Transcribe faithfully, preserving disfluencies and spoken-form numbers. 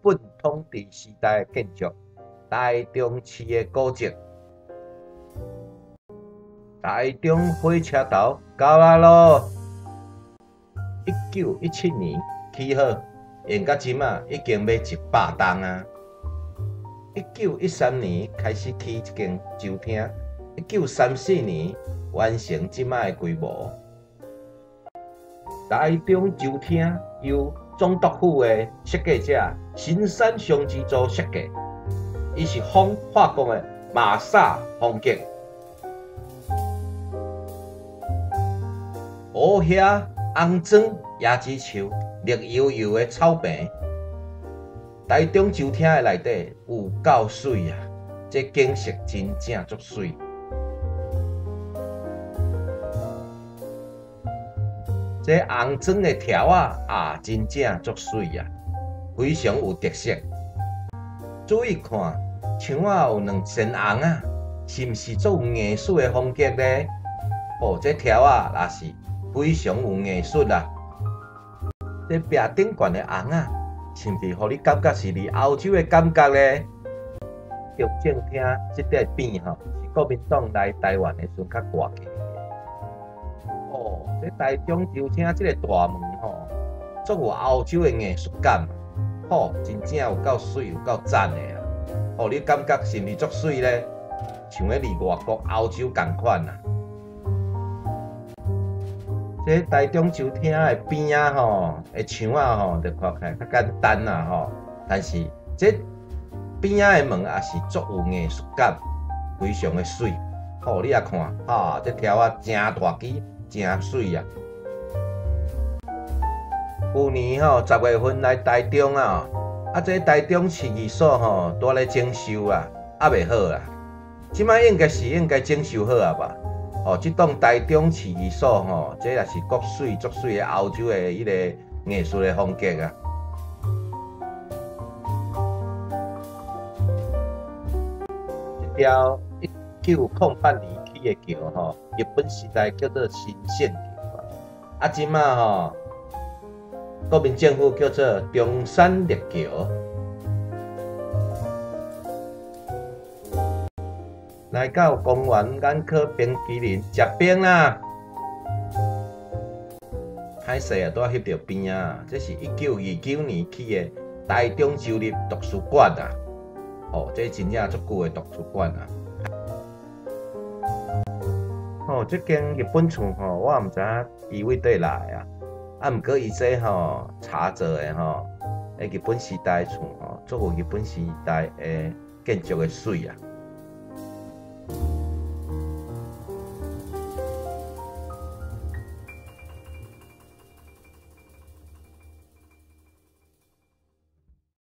本统治时代的建筑，台中市的古迹。台中火车头到啊咯！一九一七年起好，用到即马已经要一百栋啊。一九一三年开始起一间酒厅，一九三四年完成即马的规模。台中酒厅由总督府的设计者新山雄之助设计，伊是仿法国的马萨风格。乌遐红砖椰子树，绿油油的草坪。台中酒厅的内底有够水啊！这景色真正足水。这红砖的条啊，也真正足水啊，非常有特色。注意看，墙啊有两层红啊，是毋是足有艺术的风格呢？哦，这条啊，也是非常有艺术啊。这壁顶悬的红啊，是毋是互你感觉是离欧洲的感觉呢？中正厅这块边吼，是国民党来台湾的时阵较挂起。哦，这台中酒厅这个大门吼，足有欧洲的艺术感，吼、哦，真正有够水，有够赞的啊！哦，你感觉是毋是足水呢？像咧离外国欧洲同款啊！这台中酒厅的边啊吼，的墙啊吼，就看起来较简单啦吼，但是这边啊的门也是足有艺术感，非常的水。哦，你啊看，啊，这条啊真大支。真水啊！去年吼十月份来台中啊，啊这台中市役所吼拄咧整修啊，还袂好啊。即摆应该是应该整修好啊吧？哦，即栋台中市役所吼，这也是国水足水的欧洲的迄个艺术的风格啊。这条一九零八年起的桥吼。日本时代叫做新线桥啊，即马吼，国民政府叫做中山立桥。来到公园眼科冰淇淋食冰啦，歹势啊，拄啊翕到边啊，这是一九二九年起的台中州立图书馆啊，哦，这真正足久的图书馆啊。哦，这间日本厝吼，我也毋知影伊位底来啊。啊，毋过伊这吼茶做的吼，诶，日本时代厝吼，足有日本时代诶建筑的水啊。